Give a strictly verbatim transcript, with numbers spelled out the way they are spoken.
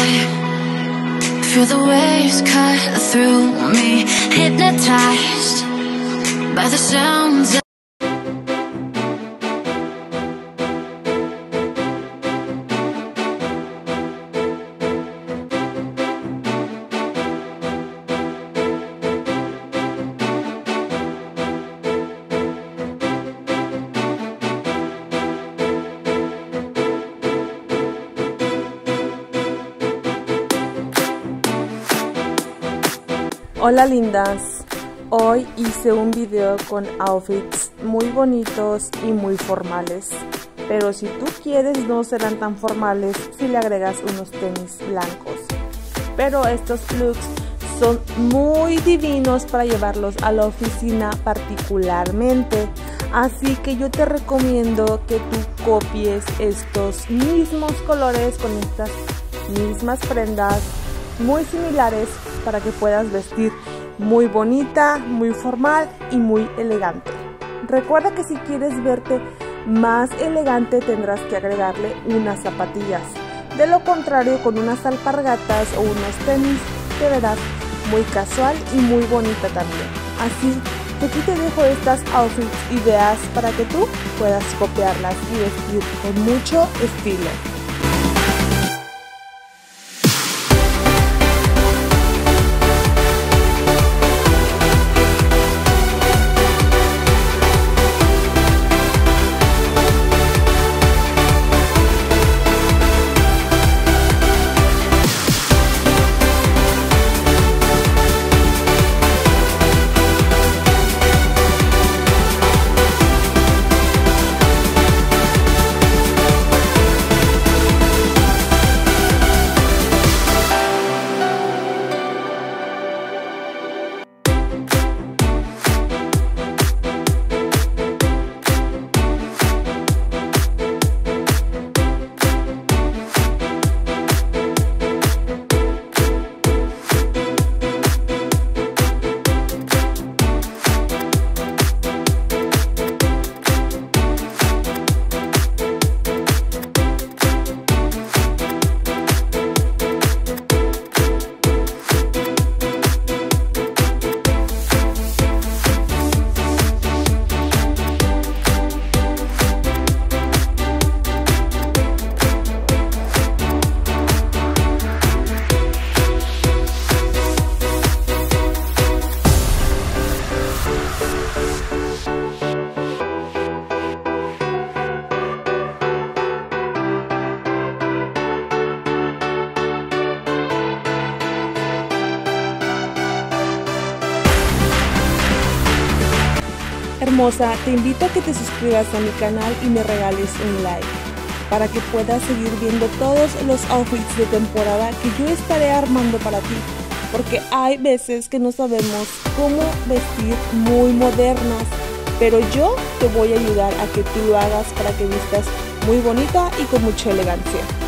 I feel the waves cut through me, hypnotized by the sounds of Hola lindas, hoy hice un video con outfits muy bonitos y muy formales, pero si tú quieres no serán tan formales si le agregas unos tenis blancos, pero estos looks son muy divinos para llevarlos a la oficina particularmente, así que yo te recomiendo que tú copies estos mismos colores con estas mismas prendas muy similares para que puedas vestir muy bonita, muy formal y muy elegante. Recuerda que si quieres verte más elegante tendrás que agregarle unas zapatillas. De lo contrario, con unas alpargatas o unos tenis te verás muy casual y muy bonita también. Así que aquí te dejo estas outfits ideas para que tú puedas copiarlas y vestir con mucho estilo. Hermosa, te invito a que te suscribas a mi canal y me regales un like para que puedas seguir viendo todos los outfits de temporada que yo estaré armando para ti, porque hay veces que no sabemos cómo vestir muy modernas, pero yo te voy a ayudar a que tú lo hagas para que vistas muy bonita y con mucha elegancia.